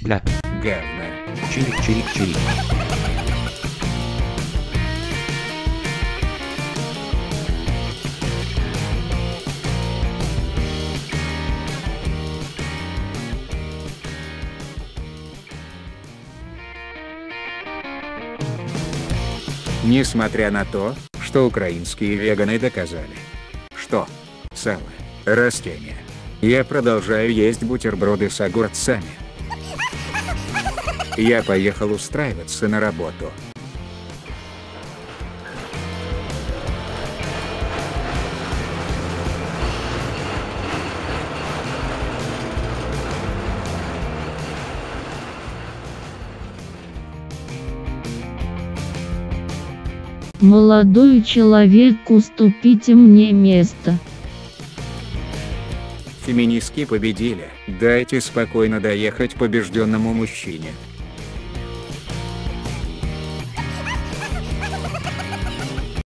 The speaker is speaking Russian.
Ля. Говно. Чирик-чирик-чирик. Несмотря на то, что украинские веганы доказали, что сало – растение, я продолжаю есть бутерброды с огурцами. Я поехал устраиваться на работу. Молодой человек, уступите мне место. Феминистки победили, дайте спокойно доехать побежденному мужчине.